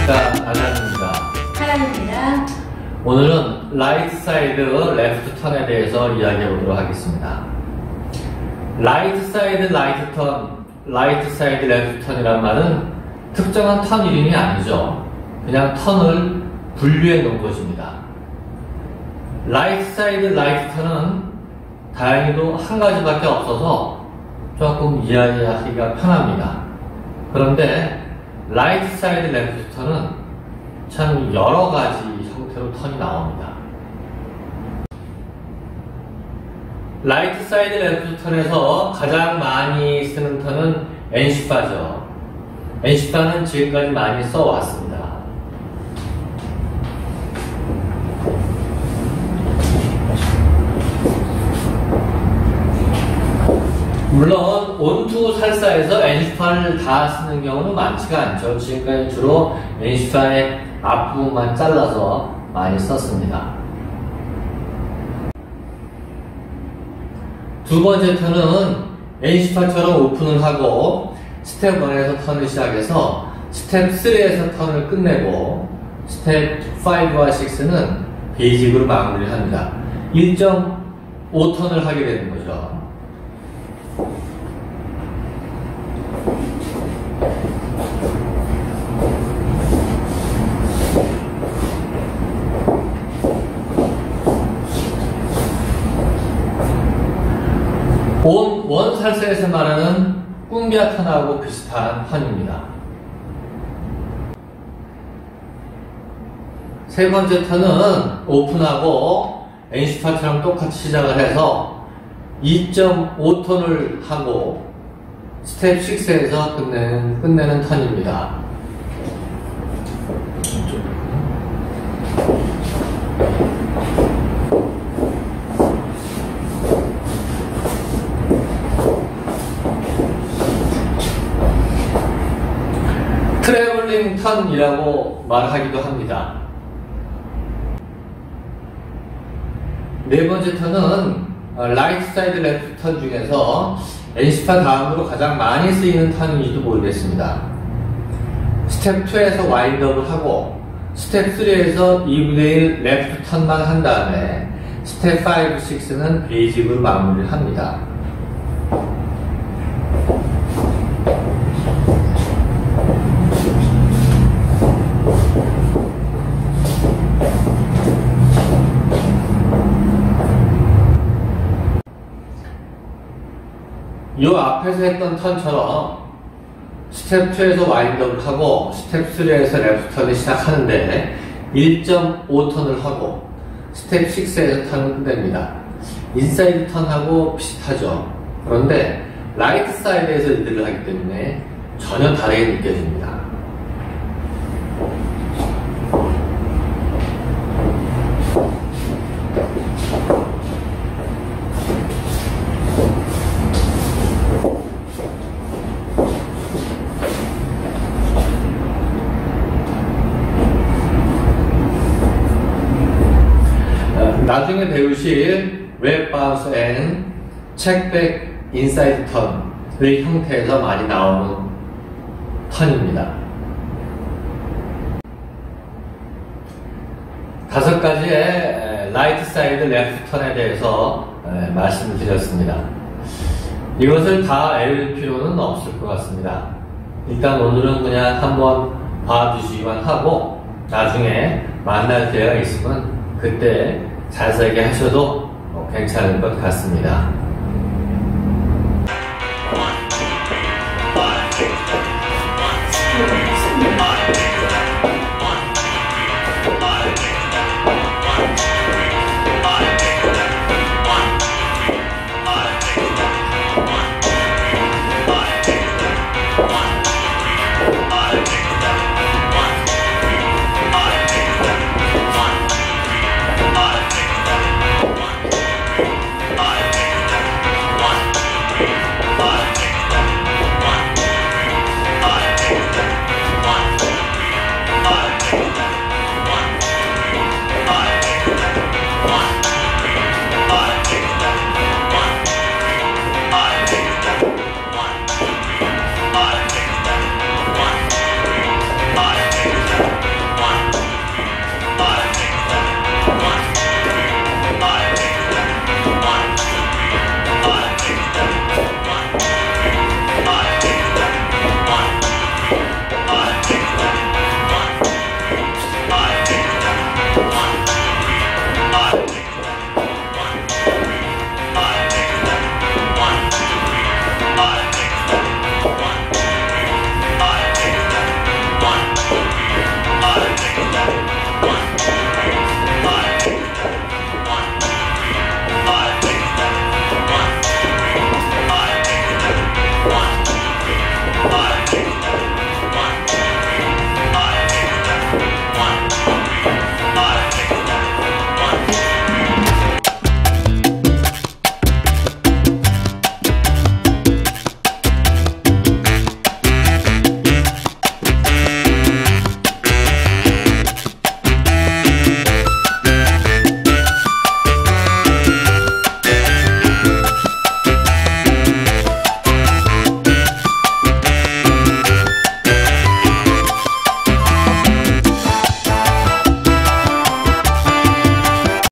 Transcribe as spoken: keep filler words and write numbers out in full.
안녕하십니까, 나장입니다. 하람입니다. 오늘은 라이트 사이드 레프트 턴에 대해서 이야기해 보도록 하겠습니다. 라이트 사이드 라이트 턴, 라이트 사이드 레프트 턴이란 말은 특정한 턴 이름이 아니죠. 그냥 턴을 분류해 놓은 것입니다. 라이트 사이드 라이트 턴은 다행히도 한 가지밖에 없어서 조금 이해하기가 편합니다. 그런데 라이트 사이드 레프트 턴은 참 여러 가지 형태로 턴이 나옵니다. 라이트 사이드 레프트 턴에서 가장 많이 쓰는 턴은 엔시파죠. 엔시파는 지금까지 많이 써왔습니다. 물론 온투 살사에서 엔시파를 다 쓰는 경우는 많지가 않죠. 지금까지 주로 엔시파의 앞부분만 잘라서 많이 썼습니다. 두 번째 턴은 엔시파처럼 오픈을 하고 스텝 일에서 턴을 시작해서 스텝 삼에서 턴을 끝내고 스텝 오와 육는 베이직으로 마무리를 합니다. 일 점 오 턴을 하게 되는 거죠. 온, 원 살사에서 말하는 꿍비아 턴하고 비슷한 턴입니다. 세 번째 턴은 오픈하고 엔시파처럼 똑같이 시작을 해서 이 점 오 턴을 하고 스텝 육에서 끝내는, 끝내는 턴입니다. 트래블링 턴이라고 말하기도 합니다. 네 번째 턴은 라이트 사이드 레프트 턴 중에서 엔시파 다음으로 가장 많이 쓰이는 턴인지도 모르겠습니다. 스텝 이에서 와인드업을 하고 스텝 삼에서 이분의 일 레프트 턴만 한 다음에 스텝 오, 육는 베이직으로 마무리를 합니다. 이 앞에서 했던 턴처럼 스텝 이에서 와인드업을 하고 스텝 삼에서 레프트 턴을 시작하는데 일 점 오 턴을 하고 스텝 육에서 턴을 끝냅니다. 인사이드 턴하고 비슷하죠. 그런데 라이트 사이드에서 이들을 하기 때문에 전혀 다르게 느껴집니다. 나중에 배우실 웹 바운스 앤 체크백 인사이드 턴의 형태에서 많이 나오는 턴입니다. 다섯 가지의 라이트 사이드 레프트 턴에 대해서 말씀을 드렸습니다. 이것을 다 외울 필요는 없을 것 같습니다. 일단 오늘은 그냥 한번 봐주시기만 하고 나중에 만날 때가 있으면 그때 자세하게 하셔도 괜찮을 것 같습니다.